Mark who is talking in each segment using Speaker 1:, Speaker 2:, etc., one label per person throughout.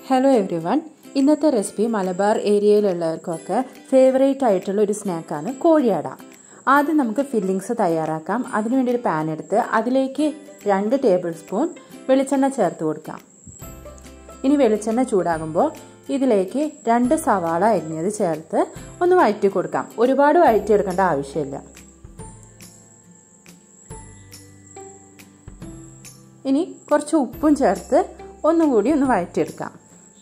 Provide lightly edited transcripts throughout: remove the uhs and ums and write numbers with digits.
Speaker 1: Hello everyone. ഇന്നത്തെ recipe Malabar ഏരിയയിലുള്ളവർക്കൊക്കെ favourite ആയിട്ടുള്ള ഒരു സ്നാക്കാണ് കോഴിയട. ആദ്യം നമുക്ക് ഫില്ലിങ്സ് തയ്യാറാക്കാം. അതിനുവേണ്ടി ഒരു പാൻ എടുത്ത് അതിലേക്ക് 2 ടേബിൾ സ്പൂൺ വെളിച്ചെണ്ണ ചേർത്ത് കൊടുക്കാം. ഇനി വെളിച്ചെണ്ണ ചൂടാകുമ്പോൾ ഇതിലേക്ക് 2 സവാള അരിഞ്ഞത് ചേർത്ത് ഒന്ന് വഴറ്റി കൊടുക്കാം. ഒരുപാട് വഴറ്റിയെടുക്കേണ്ട ആവശ്യമില്ല. ഇനി കുറച്ച് ഉപ്പും ചേർത്ത് ഒന്നുകൂടി ഒന്ന് വഴറ്റിയെടുക്കാം.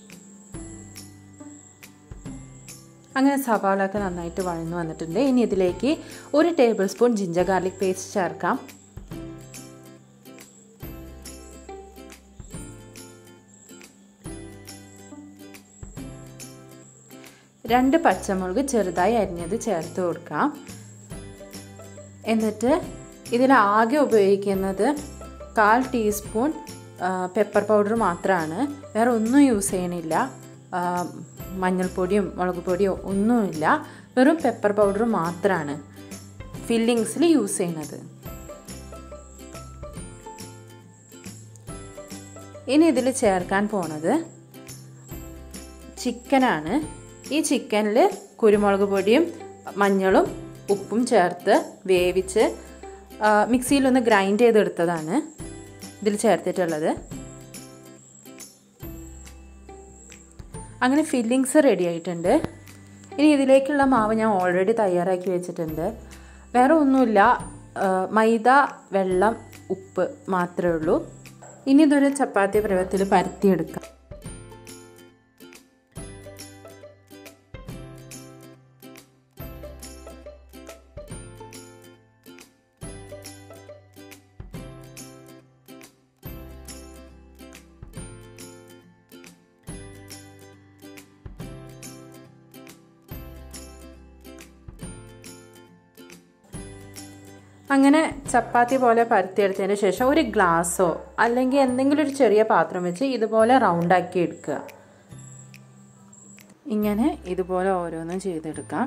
Speaker 1: അങ്ങനെ സവാള ഒക്കെ നന്നായിട്ട് വഴന്നു വന്നിട്ടുണ്ട്. ഇനി ഇതിലേക്ക് 1 table spoon ginger garlic paste ചേർക്കാം. രണ്ട് പച്ചമുളക് ചെറുതായി അരിഞ്ഞത് ചേർത്ത് കൊടുക്കാം. എന്നിട്ട് ഇതിലാകെ ഉപയോഗിക്കുന്നത് 1/4 ടീസ്പൂൺ പെപ്പർ പൗഡർ മാത്രമാണ്. വേറെ ഒന്നും യൂസ് ചെയ്യണില്ല. മഞ്ഞൾപ്പൊടിയും മുളക് പൊടിയോ ഒന്നുമില്ല. വെറും പെപ്പർ പൗഡർ മാത്രമാണ് ഫില്ലിങ്സിൽ യൂസ് ചെയ്യുന്നത്. ഇനി ഇതിൽ ചേർക്കാൻ പോണത് ചിക്കനാണ്. ഈ ചിക്കനിൽ കുരുമുളക് പൊടിയും മഞ്ഞളും ഉപ്പും ചേർത്ത് വേവിച്ച് മിക്സിയിലൊന്ന് ഗ്രൈൻഡ് ചെയ്തെടുത്തതാണ് ഇതിൽ ചേർത്തിട്ടുള്ളത്. അങ്ങനെ ഫില്ലിങ്സ് റെഡി ആയിട്ടുണ്ട്. ഇനി ഇതിലേക്കുള്ള മാവ് ഞാൻ ഓൾറെഡി തയ്യാറാക്കി വെച്ചിട്ടുണ്ട്. വേറെ ഒന്നുമില്ല, മൈദ, വെള്ളം, ഉപ്പ് മാത്രമേ ഉള്ളൂ. ഇനി ഇതൊരു ചപ്പാത്തി പരുവത്തിൽ പരത്തിയെടുക്കാം. അങ്ങനെ ചപ്പാത്തി പോലെ പരത്തിയെടുത്തതിന് ശേഷം ഒരു ഗ്ലാസ്സോ അല്ലെങ്കിൽ എന്തെങ്കിലും ഒരു ചെറിയ പാത്രം വെച്ച് ഇതുപോലെ റൗണ്ടാക്കി എടുക്കുക. ഇങ്ങനെ ഇതുപോലെ ഓരോന്നും ചെയ്തെടുക്കാം.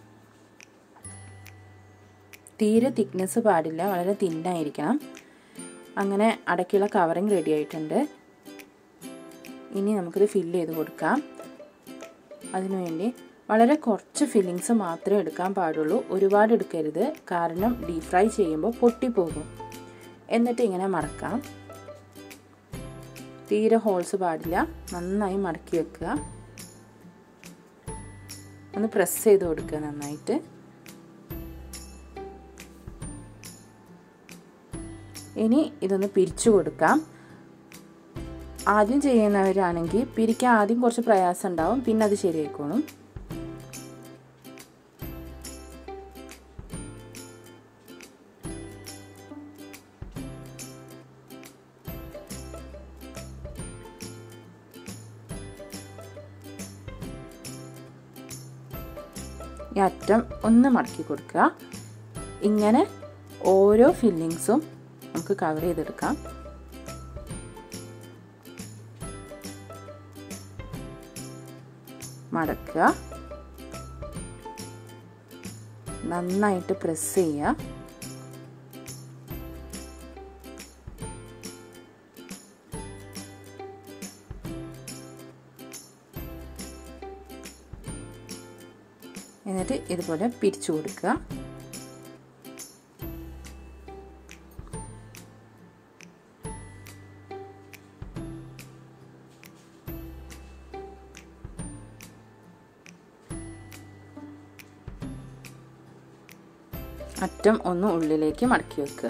Speaker 1: തീരെ തിക്നെസ് പാടില്ല, വളരെ തിന്നായിരിക്കണം. അങ്ങനെ അടയ്ക്കുള്ള കവറിങ് റെഡി ആയിട്ടുണ്ട്. ഇനി നമുക്കിത് ഫില്ല് ചെയ്ത് കൊടുക്കാം. അതിനുവേണ്ടി വളരെ കുറച്ച് ഫില്ലിങ്സ് മാത്രമേ എടുക്കാൻ പാടുള്ളൂ. ഒരുപാട് എടുക്കരുത്, കാരണം ഡീപ് ഫ്രൈ ചെയ്യുമ്പോൾ പൊട്ടിപ്പോകും. എന്നിട്ട് ഇങ്ങനെ മടക്കാം. തീരെ ഹോൾസ് പാടില്ല. നന്നായി മടക്കി വെക്കുക. ഒന്ന് പ്രസ് ചെയ്ത് കൊടുക്കുക നന്നായിട്ട്. ഇനി ഇതൊന്ന് പിരിച്ചു കൊടുക്കാം. ആദ്യം ചെയ്യുന്നവരാണെങ്കിൽ പിരിക്കാൻ ആദ്യം കുറച്ച് പ്രയാസം ഉണ്ടാവും, പിന്നെ അത് ശരിയായിക്കോളും. ഈ അറ്റം ഒന്ന് മടക്കി കൊടുക്കുക. ഇങ്ങനെ ഓരോ ഫില്ലിങ്സും നമുക്ക് കവർ ചെയ്തെടുക്കാം. മടക്കുക, നന്നായിട്ട് പ്രസ് ചെയ്യുക. എന്നിട്ട് ഇതുപോലെ പിരിച്ചു കൊടുക്കുക. അറ്റം ഒന്ന് ഉള്ളിലേക്ക് മടക്കി വെക്കുക.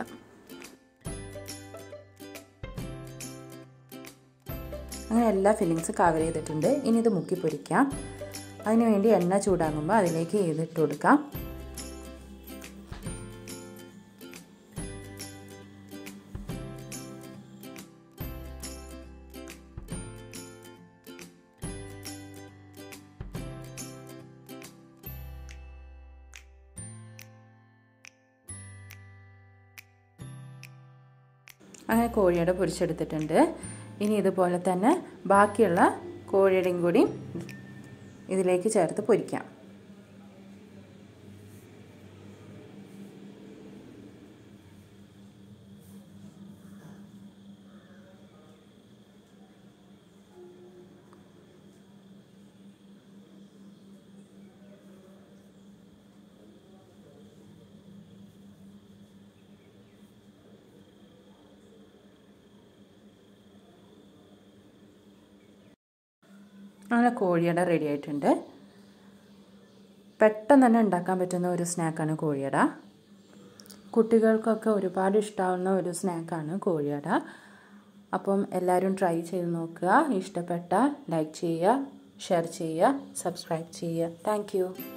Speaker 1: അങ്ങനെ എല്ലാ ഫില്ലിങ്സും കവർ ചെയ്തിട്ടുണ്ട്. ഇനി ഇത് മുക്കി പൊരിക്കാം. അതിനുവേണ്ടി എണ്ണ ചൂടാകുമ്പോൾ അതിലേക്ക് ഇതിട്ട് കൊടുക്കാം. അങ്ങനെ കോഴിയുടെ പൊരിച്ചെടുത്തിട്ടുണ്ട്. ഇനി ഇതുപോലെ തന്നെ ബാക്കിയുള്ള കോഴിയുടെയും കൂടി ഇതിലേക്ക് ചേർത്ത് പൊരിക്കാം. അങ്ങനെ കോഴിയട റെഡി ആയിട്ടുണ്ട്. പെട്ടെന്ന് തന്നെ ഉണ്ടാക്കാൻ പറ്റുന്ന ഒരു സ്നാക്കാണ് കോഴിയട. കുട്ടികൾക്കൊക്കെ ഒരുപാട് ഇഷ്ടമാവുന്ന ഒരു സ്നാക്കാണ് കോഴിയട. അപ്പം എല്ലാവരും ട്രൈ ചെയ്ത് നോക്കുക. ഇഷ്ടപ്പെട്ടാൽ ലൈക്ക് ചെയ്യുക, ഷെയർ ചെയ്യുക, സബ്സ്ക്രൈബ് ചെയ്യുക. Thank U.